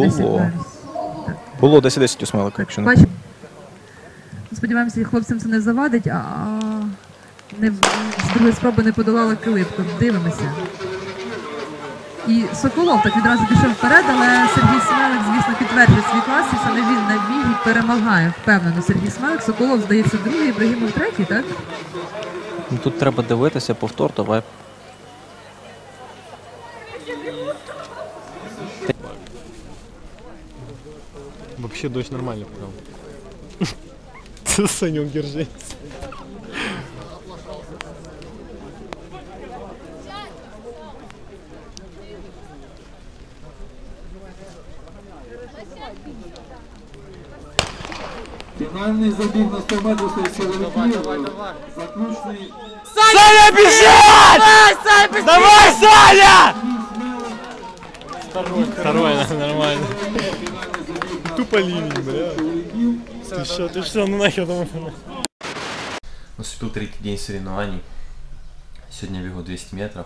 Було 10-10 у Смелика, якщо не. Сподіваємося, хлопцям це не завадить, а з другої спроби не подолала Килипко. Дивимося. І Соколов так відразу пішов вперед, але Сергій Смелик, звісно, підтверджує свій клас, і саме він на бігі перемагає впевнено Сергій Смелик. Соколов, здається, другий, Ібрагімов третій, так? Ну, тут треба дивитися, повтор, давай. Вообще дождь нормально прям. Санек, держись. Фінальний забіг на 100 метрів серед силовиків. Заключний. Саня, бежать! Давай, Саня! Второй, нормально. Тупо ливень, бля. Ты что, ну нахер там. Наступил третий день соревнований. Сегодня бегу 200 метров.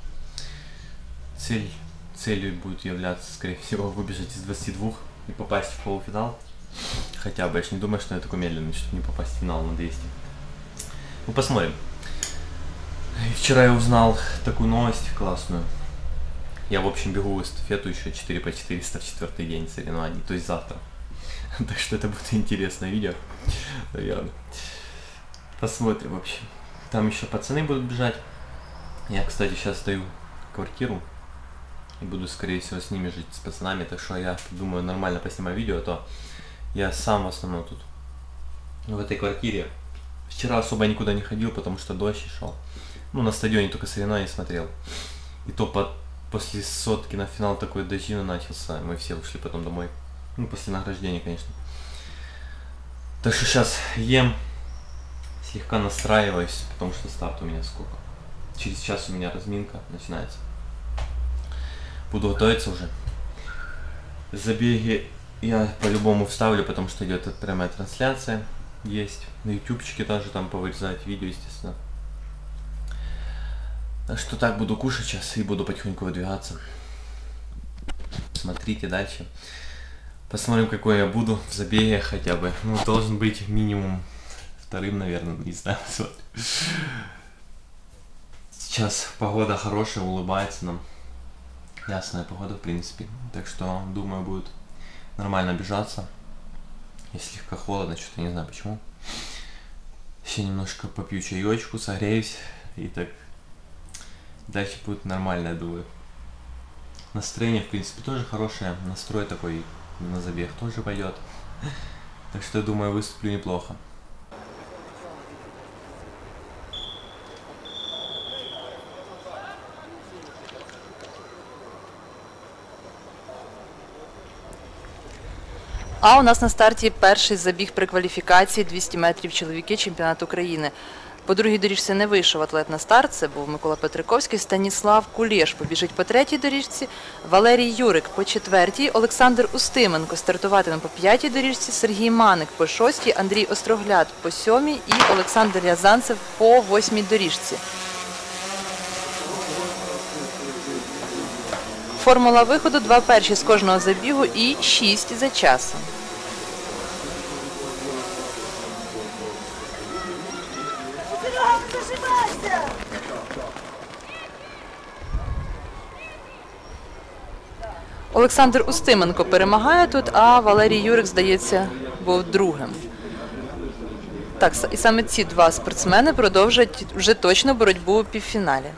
Целью будет являться, скорее всего, выбежать из 22 и попасть в полуфинал. Хотя бы, я ж не думаю, что я такой медленный, чтобы не попасть в финал на 200. Ну, посмотрим. И вчера я узнал такую новость классную. Я, в общем, бегу эстафету еще 4 по 400 в 4-й день соревнований, то есть завтра. Так что это будет интересное видео, наверное. Посмотрим вообще. Там еще пацаны будут бежать. Я, кстати, сейчас сдаю квартиру. И буду, скорее всего, с ними жить, с пацанами. Так что я думаю, нормально поснимаю видео, а то я сам в основном тут, в этой квартире. Вчера особо никуда не ходил, потому что дождь шел. Ну, на стадионе только соревнования смотрел. И то после сотки на финал такой дождина начался. Мы все ушли потом домой. Ну, после награждения, конечно. Так что сейчас ем, слегка настраиваюсь, потому что старт у меня сколько? Через час у меня разминка начинается. Буду готовиться уже. Забеги я по-любому вставлю, потому что идет прямая трансляция. Есть. На ютубчике тоже там повырезать видео, естественно. Так что так, буду кушать сейчас и буду потихоньку выдвигаться. Смотрите дальше. Посмотрим, какой я буду в забеге хотя бы. Ну, должен быть минимум вторым, наверное, не знаю. Сейчас погода хорошая, улыбается нам. Ясная погода, в принципе. Так что, думаю, будет нормально бежаться. Если слегка холодно, что-то не знаю почему. Еще немножко попью чаечку, согреюсь. И так дальше будет нормально, я думаю. Настроение, в принципе, тоже хорошее. Настрой такой на забег тоже пойдет. Так что, я думаю, выступлю неплохо. А у нас на старті перший забіг при кваліфікації 200 метрів чоловіки чемпіонату України. По другій доріжці не вийшов атлет на старт, це був Микола Петриковський, Станіслав Кулєш побіжить по третій доріжці, Валерій Юрик по четвертій, Олександр Устименко стартуватиме по п'ятій доріжці, Сергій Маник по шостій, Андрій Острогляд по сьомій і Олександр Рязанцев по восьмій доріжці. Формула виходу – 2 перші з кожного забігу і 6 за часом. Олександр Устименко перемагає тут, а Валерій Юрик, здається, був другим. Так, і саме ці два спортсмени продовжать вже точно боротьбу у півфіналі.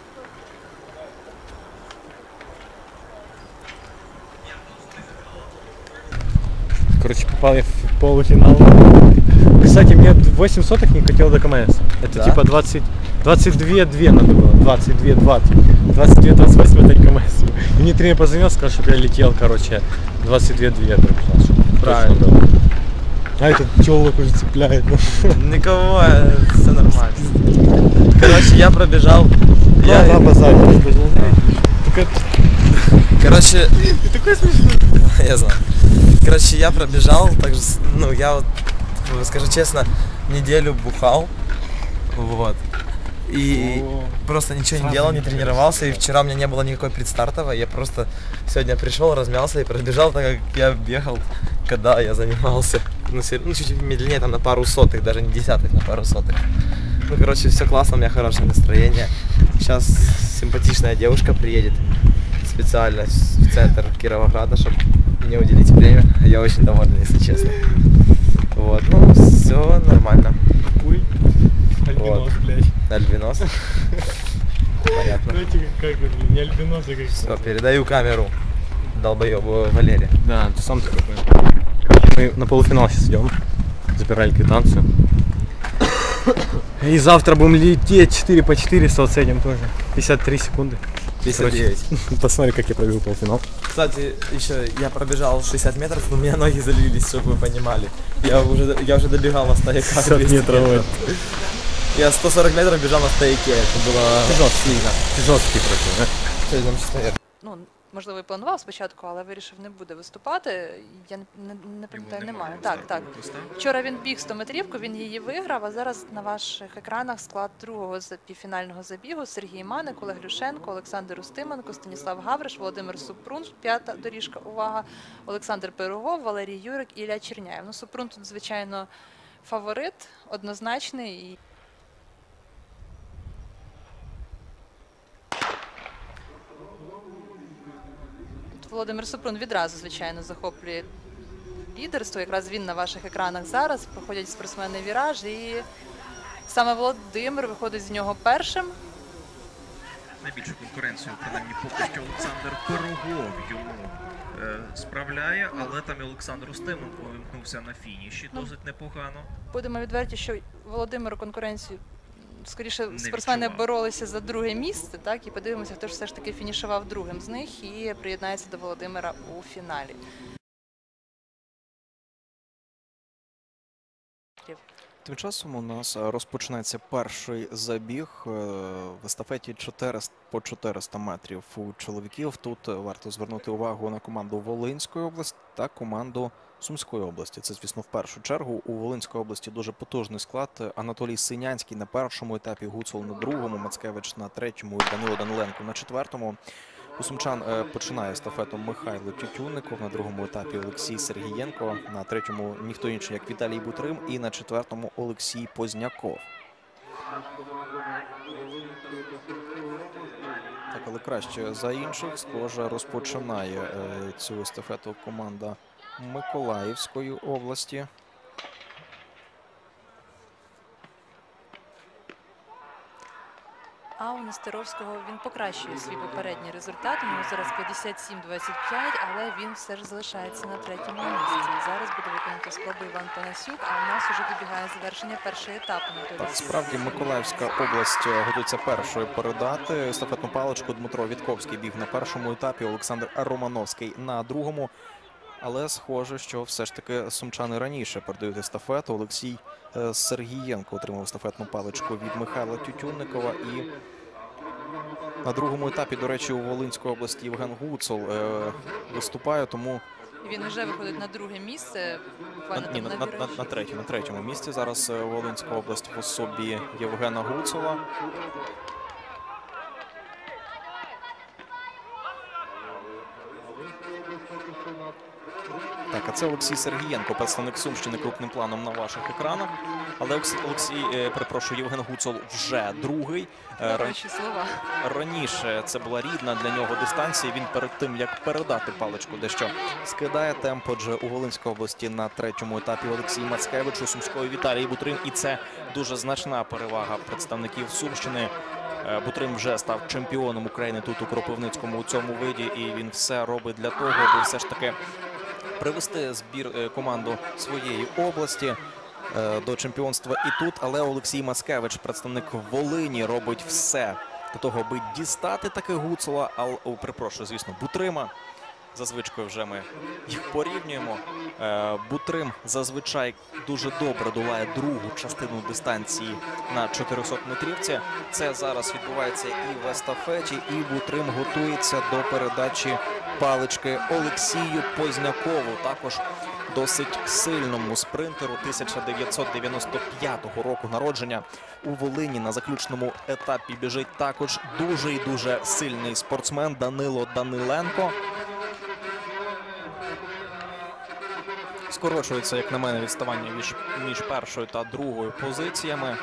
Короче, попал я в полуфинал. Кстати, мне 8 соток не хотел до КМС. Это да? Типа 22-2 надо было. 22-20. 22-28 это не КМС. И мне тренер позвонил, сказал, чтобы я летел, короче, 22-2. Правильно. А этот челок уже цепляет. Никого, все нормально. Короче, я пробежал. Я базарь. Короче, ты такой смешной. Я знаю. Короче, я пробежал, также, ну, я вот, скажу честно, неделю бухал, вот. И просто ничего не делал, не тренировался. И вчера у меня не было никакой предстартовой. Я просто сегодня пришел, размялся и пробежал так, как я бегал, когда я занимался. Ну, чуть медленнее, там на пару сотых, даже не десятых, на пару сотых. Ну, короче, все классно, у меня хорошее настроение. Сейчас симпатичная девушка приедет специально в центр Кировограда, чтобы мне уделить время. Я очень доволен, если честно. Вот, ну, все нормально. Ой, альбинос, блядь. Альбинос. Понятно. Знаете, как выглядит? Не альбинос, а как... Все, передаю камеру долбоебу Валере. Да, ты сам такой понял. Короче, мы на полуфинал сейчас идем. Забирали квитанцию. И завтра будем лететь 4 по 400 оценим тоже. 53 секунды. 59. Посмотри, как я пробил полуфинал. Кстати, еще я пробежал 60 метров, но у меня ноги залились, чтобы вы понимали. Я уже добегал на стояках 60 метров. Я 140 метров бежал на стояке. Это было сильно. Ти жорсткий трохи, да? Що нам чесно. Ну, можливо, і планував спочатку, але вирішив не буде виступати. Я не пам'ятаю, немає. Так. Вчора він біг 100 метрівку, він її виграв, а зараз на ваших екранах склад другого півфінального забігу: Сергій Маник, Олег Люшенко, Олександр Устименко, Станіслав Гавриш, Володимир Супрун, 5-та доріжка, увага, Олександр Пирогов, Валерій Юрик, Ілля Черняєв. Ну, Супрун тут, звичайно, фаворит, однозначний. Володимир Супрун відразу, звичайно, захоплює лідерство. Якраз він на ваших екранах зараз. Проходять спортсмени віраж, і саме Володимир виходить з нього першим. Найбільшу конкуренцію, принаймні, поки що Олександр Пирогов йому справляє, але там і Олександр Устименко вимкнувся на фініші досить непогано. Будемо відверті, що Володимиру конкуренцію скоріше спортсмени боролися за друге місце, так, і подивимося, хто ж все ж таки фінішував другим з них і приєднається до Володимира у фіналі. Тим часом у нас розпочнеться перший забіг в естафеті 400 по 400 метрів у чоловіків. Тут варто звернути увагу на команду Волинської області та команду Сумської області. Це, звісно, в першу чергу. У Волинської області дуже потужний склад. Анатолій Синянський на першому етапі, Гуцул на другому, Мацкевич на третьому і Данило Даниленко на четвертому. У сумчан починає естафету Михайло Тютюнников, на другому етапі Олексій Сергієнко, на третьому ніхто інший, як Віталій Бутрим, і на четвертому Олексій Позняков. Так, але краще за інших, схоже, розпочинає цю естафету команда Миколаївської області. А у Нестеровського він покращує свій попередній результат. У нього зараз 57-25, але він все ж залишається на третьому місці. І зараз буде виконувати спробу Іван Панасюк, а у нас уже добігає завершення перший етап. Так, справді Миколаївська область готується першою передати естафетну паличку. Дмитро Вітковський біг на першому етапі, Олександр Романовський на другому. Але схоже, що все ж таки сумчани раніше передають естафету. Олексій Сергієнко отримав естафетну паличку від Михайла Тютюнникова. І на другому етапі, до речі, у Волинської області Євген Гуцул виступає, тому... Він вже виходить на друге місце. На третьому місці зараз Волинська область в особі Євгена Гуцула. Так, а це Олексій Сергієнко, представник Сумщини крупним планом на ваших екранах. Але Євген Гуцул вже другий. Раніше це була рідна для нього дистанція. Він перед тим, як передати паличку, дещо скидає темп. Отже, у Волинській області на третьому етапі Олексій Мацкевич, у Сумської Віталій Бутрим. І це дуже значна перевага представників Сумщини. Бутрим вже став чемпіоном України тут у Кропивницькому у цьому виді. І він все робить для того, аби все ж таки привести команду своєї області до чемпіонства і тут. Але Олексій Мацкевич, представник Волині, робить все для того, аби дістати таки Гуцула, звісно, Бутрима. За звичкою вже ми їх порівнюємо. Бутрим зазвичай дуже добре долає другу частину дистанції на 400-метрівці. Це зараз відбувається і в естафеті, і Бутрим готується до передачі палички Олексію Познякову. Також досить сильному спринтеру 1995 року народження. У Волині на заключному етапі біжить також дуже і дуже сильний спортсмен Данило Даниленко. Скорочується, як на мене, відставання між першою та другою позиціями.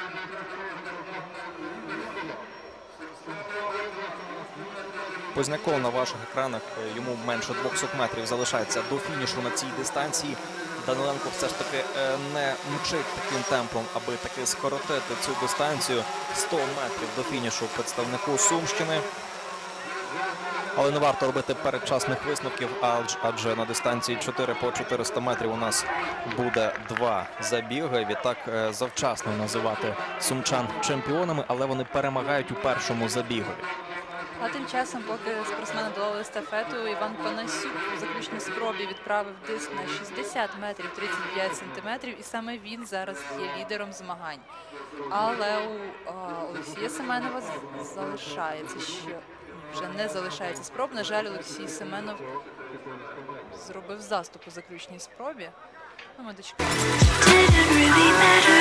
Позняков на ваших екранах, йому менше 200 метрів залишається до фінішу на цій дистанції. Даниленко все ж таки не мчить таким темпом, аби таки скоротити цю дистанцію. 100 метрів до фінішу представнику Сумщини. Але не варто робити передчасних висновків, адже на дистанції 4 по 400 метрів у нас буде 2 забіги. Відтак завчасно називати сумчан чемпіонами, але вони перемагають у першому забігові. А тим часом, поки спортсмени долали естафету, Іван Панасюк у заключній спробі відправив диск на 60 метрів 35 сантиметрів, і саме він зараз є лідером змагань. Але у Олексія Семенова залишається ще, вже не залишається спроб. На жаль, Олексій Семенов зробив заступ у заключній спробі. Ну, ми дочекаємо.